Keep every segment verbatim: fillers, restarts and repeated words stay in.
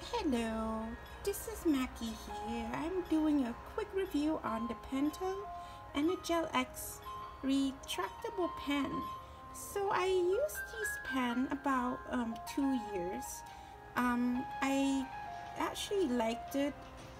Hello, this is Mackie here. I'm doing a quick review on the Pentel Energel X retractable pen. So I used this pen about um, two years. Um, I actually liked it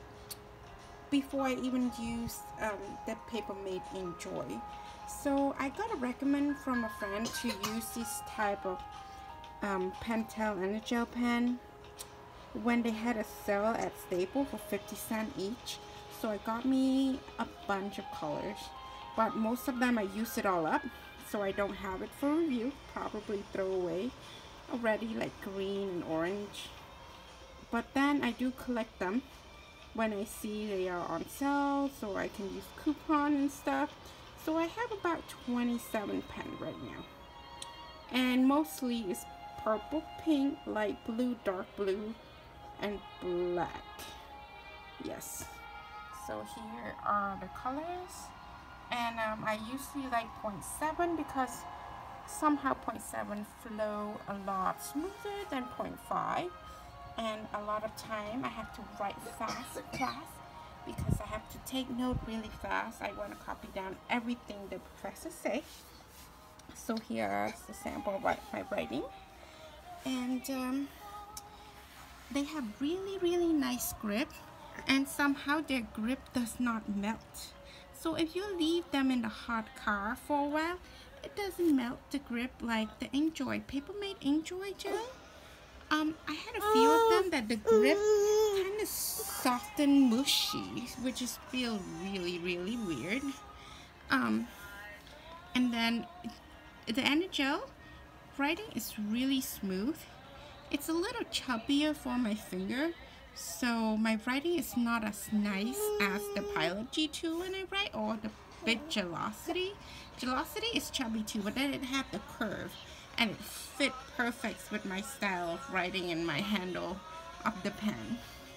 before I even used um, the Papermate Enjoy. So I got a recommend from a friend to use this type of um, Pentel Energel pen when they had a sale at Staples for fifty cents each. So it got me a bunch of colors, but most of them I used it all up, so I don't have it for review. Probably throw away already, like green and orange. But then I do collect them when I see they are on sale, so I can use coupon and stuff. So I have about twenty-seven pens right now, and mostly it's purple, pink, light blue, dark blue, and black. Yes, so here are the colors, and um, I usually like point seven because somehow point seven flow a lot smoother than point five, and a lot of time I have to write fast in class because I have to take note really fast. I want to copy down everything the professor say. So here's the sample of my writing, and um, they have really really nice grip, and somehow their grip does not melt. So if you leave them in the hot car for a while, it doesn't melt the grip like the Enjoy, Papermate Enjoy gel. Um, I had a few of them that the grip kind of soft and mushy, which is feel really really weird. Um, and then the Energel writing is really smooth. It's a little chubbier for my finger, so my writing is not as nice as the Pilot G two when I write, or the Bit Gelocity. Gelocity is chubby too, but then it had the curve, and it fit perfect with my style of writing and my handle of the pen.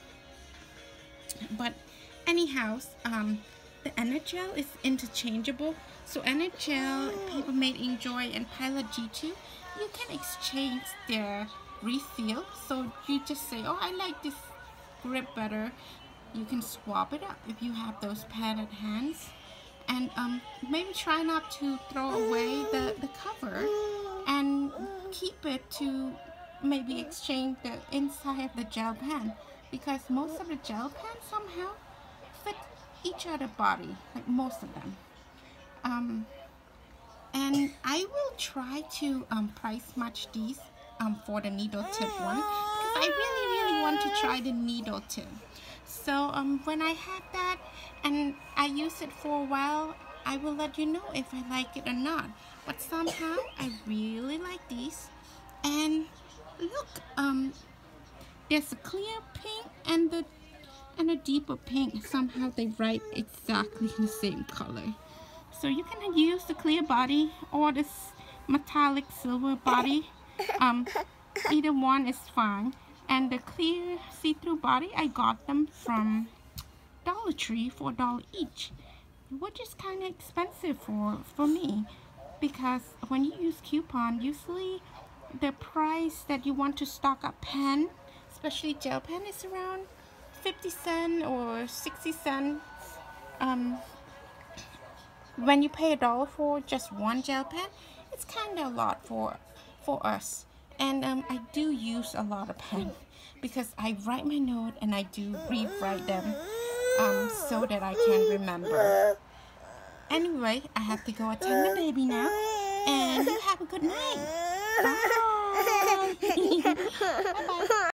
But anyhow, um, the Energel is interchangeable. So Energel, Papermate Enjoy, and Pilot G two, you can exchange their refill. So you just say, oh, I like this grip better. You can swap it up if you have those padded hands. And um, maybe try not to throw away the, the cover, and keep it to maybe exchange the inside of the gel pen, because most of the gel pens somehow fit each other body, like most of them. Um, and I will try to um, price match these um, for the needle tip one, because I really really want to try the needle tip. So um, when I have that and I use it for a while, I will let you know if I like it or not. But somehow I really like these. And look, um, there's a clear pink and the and a deeper pink. Somehow they write exactly the same color. So you can use the clear body or this metallic silver body. Um, either one is fine. And the clear see-through body, I got them from Dollar Tree for a dollar each, which is kind of expensive for for me, because when you use coupon, usually the price that you want to stock up pen, especially gel pen, is around fifty cents or sixty cents. Um, when you pay a dollar for just one gel pen, it's kind of a lot for for us. And um, I do use a lot of pen because I write my note and I do rewrite them um, so that I can remember. Anyway, I have to go attend the baby now, and you have a good night. Bye. Bye-bye.